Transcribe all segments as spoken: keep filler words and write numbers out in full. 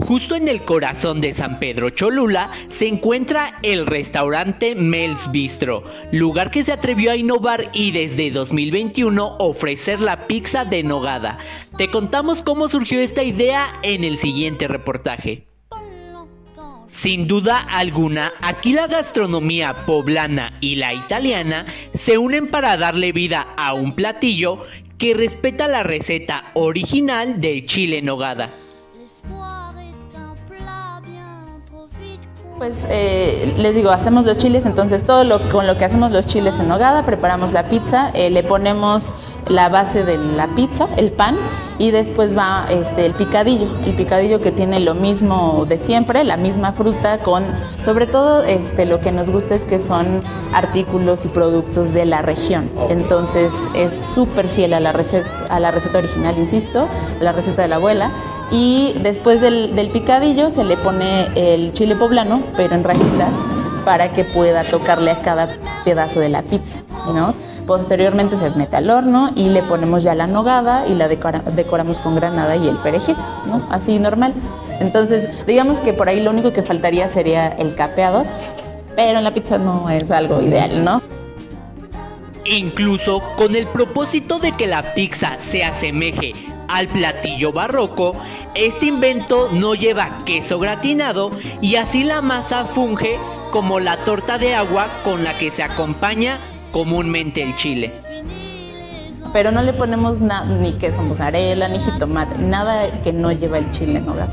Justo en el corazón de San Pedro Cholula se encuentra el restaurante Mel's Bistro, lugar que se atrevió a innovar y desde dos mil veintiuno ofrecer la pizza de nogada. Te contamos cómo surgió esta idea en el siguiente reportaje. Sin duda alguna, aquí la gastronomía poblana y la italiana se unen para darle vida a un platillo que respeta la receta original del chile en nogada. Pues eh, les digo, hacemos los chiles, entonces todo lo con lo que hacemos los chiles en nogada, preparamos la pizza, eh, le ponemos la base de la pizza, el pan, y después va este, el picadillo, el picadillo que tiene lo mismo de siempre, la misma fruta, con sobre todo este, lo que nos gusta es que son artículos y productos de la región, entonces es súper fiel a la receta, a la receta original, insisto, a la receta de la abuela. Y después del, del picadillo se le pone el chile poblano, pero en rajitas, para que pueda tocarle a cada pedazo de la pizza, ¿no? Posteriormente se mete al horno y le ponemos ya la nogada y la decora, decoramos con granada y el perejil, ¿no? Así normal. Entonces, digamos que por ahí lo único que faltaría sería el capeado, pero en la pizza no es algo ideal, ¿no? Incluso con el propósito de que la pizza se asemeje al platillo barroco, este invento no lleva queso gratinado y así la masa funge como la torta de agua con la que se acompaña comúnmente el chile. Pero no le ponemos ni queso mozzarella, ni jitomate, nada que no lleva el chile en nogada.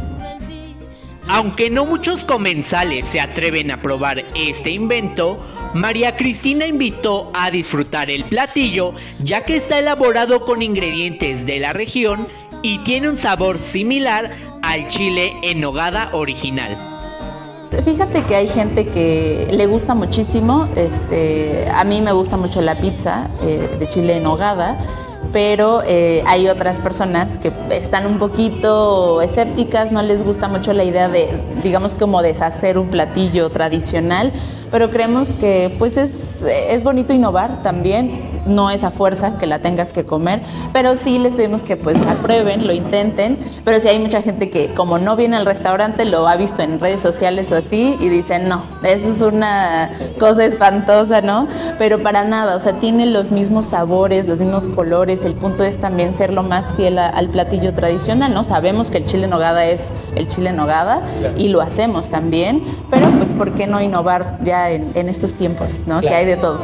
Aunque no muchos comensales se atreven a probar este invento, María Cristina invitó a disfrutar el platillo, ya que está elaborado con ingredientes de la región y tiene un sabor similar al chile en nogada original. Fíjate que hay gente que le gusta muchísimo, este, a mí me gusta mucho la pizza eh, de chile en nogada, pero eh, hay otras personas que están un poquito escépticas, no les gusta mucho la idea de, digamos, como deshacer un platillo tradicional, pero creemos que pues es, es bonito innovar también, no es a fuerza que la tengas que comer, pero sí les pedimos que pues la prueben, lo intenten, pero sí hay mucha gente que como no viene al restaurante lo ha visto en redes sociales o así y dicen no, eso es una cosa espantosa, ¿no? Pero para nada, o sea, tiene los mismos sabores, los mismos colores, el punto es también ser lo más fiel a, al platillo tradicional, ¿no? Sabemos que el chile en nogada es el chile en nogada y lo hacemos también, pero pues ¿por qué no innovar ya en, en estos tiempos, ¿no? Claro. Que hay de todo.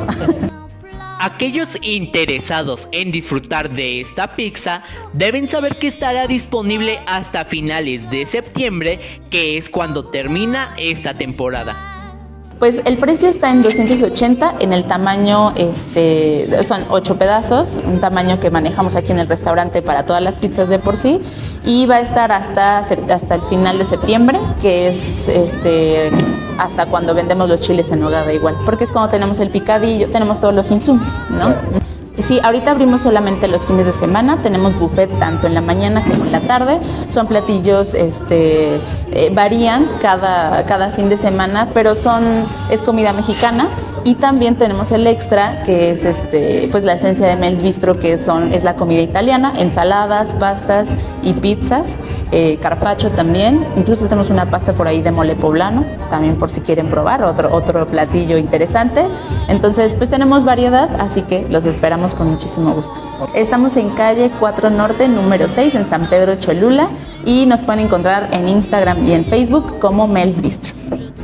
Aquellos interesados en disfrutar de esta pizza deben saber que estará disponible hasta finales de septiembre, que es cuando termina esta temporada. Pues el precio está en doscientos ochenta en el tamaño, este, son ocho pedazos, un tamaño que manejamos aquí en el restaurante para todas las pizzas de por sí, y va a estar hasta, hasta el final de septiembre, que es este, hasta cuando vendemos los chiles en nogada igual, porque es cuando tenemos el picadillo, tenemos todos los insumos, ¿no? Sí, ahorita abrimos solamente los fines de semana, tenemos buffet tanto en la mañana como en la tarde, son platillos, este, eh, varían cada, cada fin de semana, pero son, es comida mexicana y también tenemos el extra que es este, pues la esencia de Mel's Bistro, que son, es la comida italiana, ensaladas, pastas y pizzas, eh, carpaccio también, incluso tenemos una pasta por ahí de mole poblano, también por si quieren probar, otro, otro platillo interesante, entonces pues tenemos variedad, así que los esperamos con muchísimo gusto. Estamos en calle cuatro Norte, número seis, en San Pedro Cholula, y nos pueden encontrar en Instagram y en Facebook como Mel's Bistro.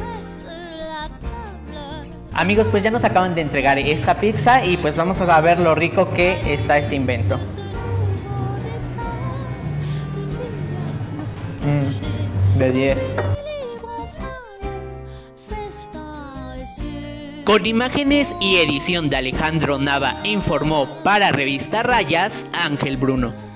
Amigos, pues ya nos acaban de entregar esta pizza y pues vamos a ver lo rico que está este invento. Mm, de diez. Con imágenes y edición de Alejandro Nava, informó para Revista Rayas, Ángel Bruno.